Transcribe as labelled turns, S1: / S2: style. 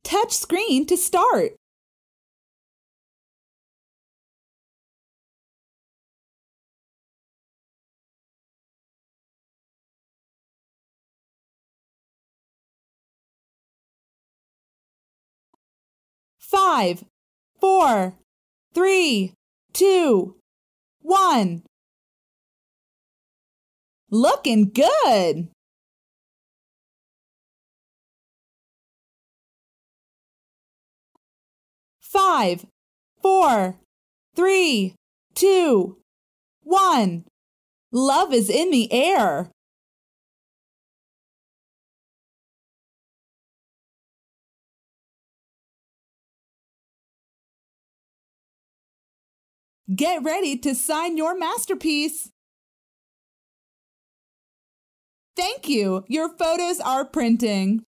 S1: touch screen to start. Five, four, three, two, one. Looking good. Five, four, three, two, one. Love is in the air. Get ready to sign your masterpiece. Thank you. Your photos are printing.